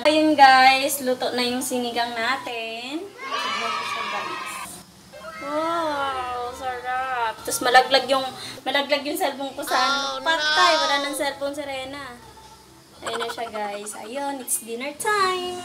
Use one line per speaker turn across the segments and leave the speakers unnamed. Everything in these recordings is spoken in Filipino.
Ayun guys, luto na yung sinigang natin. Tignan ko siya guys. Wow, sarap. Tapos malaglag yung cellphone ko sa ano. Patay, wala ng cellphone si Rena. Ayun na siya guys. Ayun, it's dinner time.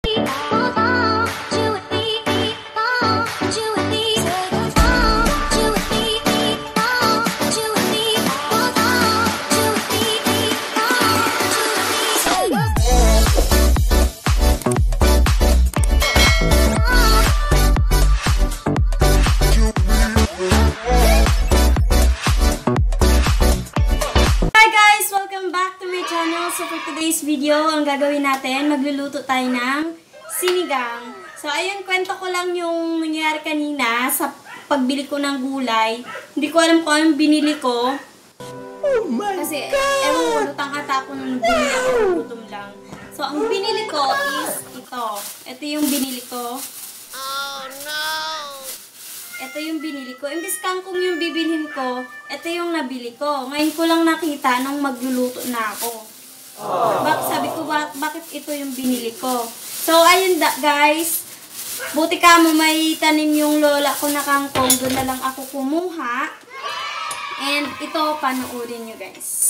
So for today's video, ang gagawin natin, magluluto tayo ng sinigang. So ayun, kwento ko lang yung nangyari kanina sa pagbili ko ng gulay. Hindi ko alam kung anong binili ko. Oh my Kasi, God! Ewan ko, lutang ata ako nung binili ako, gutom lang. So ang binili ko is ito. Ito yung binili ko. Oh no! Ito yung binili ko. Imbis kangkong yung bibilhin ko, ito yung nabili ko. Ngayon ko lang nakita nung magluluto na ako. Sabi ko, bakit ito yung binili ko? So, ayun guys. Buti ka mo may tanim yung lola ko na kangkong. Doon na lang ako kumuha. And ito, panoorin nyo guys.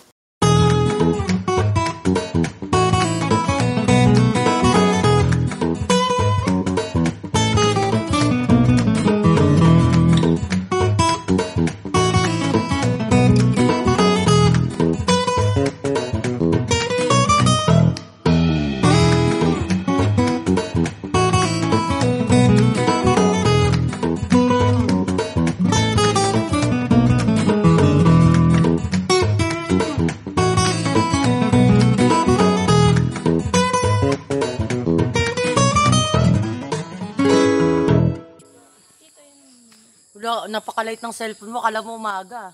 Napakalight ng cellphone mo, kala mo umaga.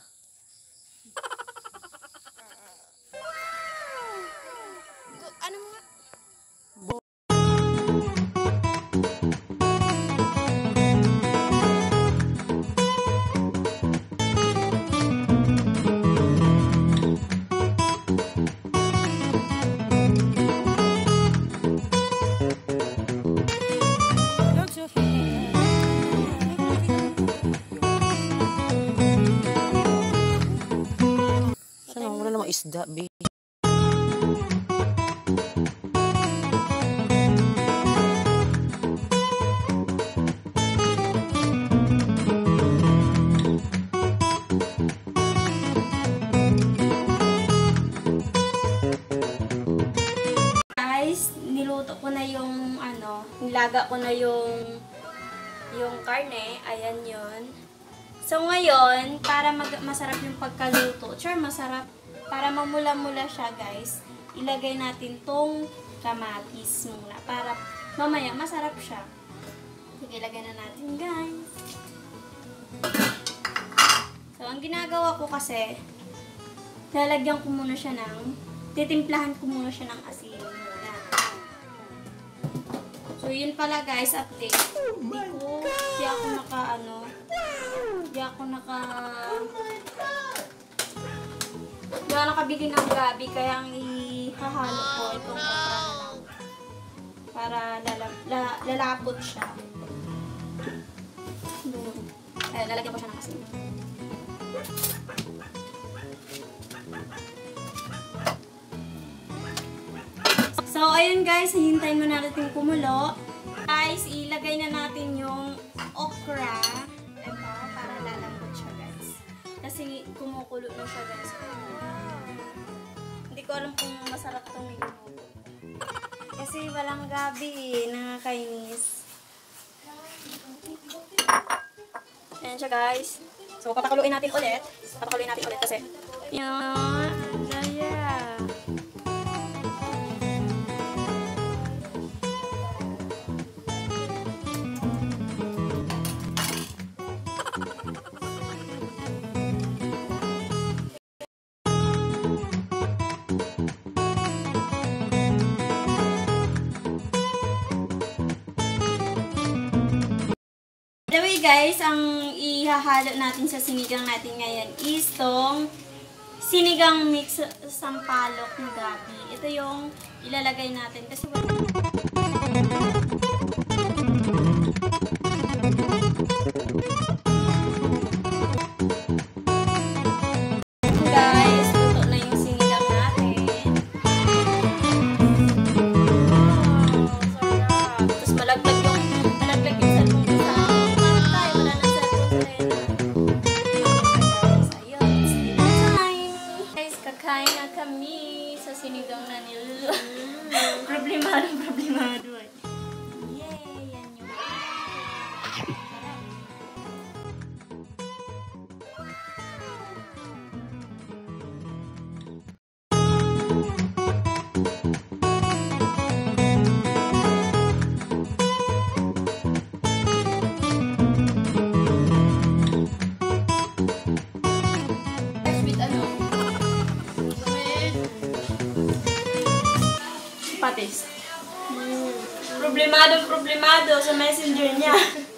Ano nga?
Isda, baby.
Guys, niluto ko na yung nilaga ko na yung karne. Ayan yun. So ngayon, para masarap yung pagkaluto. Sure, masarap. Para mamula-mula siya, guys, ilagay natin tong kamatis muna. Para mamaya masarap siya. Sige, ilagay na natin, guys. So, ang ginagawa ko kasi, lalagyan ko muna siya titimplahan ko muna siya ng asin muna. So, yun pala, guys, update. Di ako nakabili ng gabi, kaya ang ihahalo ko itong okra na lang. Para lalapot siya. Lalagyan ko siya ng asin. So, ayun guys, hihintayin mo natin kumulo. Guys, ilagay na natin yung okra. Ito, para lalambot siya, guys. Kasi kumukulo na siya, guys. Hindi ko alam kung masarap itong niluto. Kasi walang gabi, nakakainis. Ayan siya, guys. So, papakuluin natin ulit. Kasi yan, yeah. Guys, ang ihahalo natin sa sinigang natin ngayon is tong sinigang mix sampalok na gabi. Ito yung ilalagay natin. Kasi guys, luto na yung sinigang natin. Sarap. Tapos malaglag yung cellphone ko sa parang tayo. Wala ng cellphone sa ayun. It's dinner time. Guys, kakain na kami sa sinigang na niluluto. Problemado eh. Yay! Yan yung with ano? Patis. Problemado sa messenger niya.